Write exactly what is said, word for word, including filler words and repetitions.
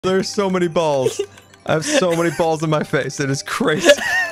There's so many balls. I have so many balls in my face. It is crazy.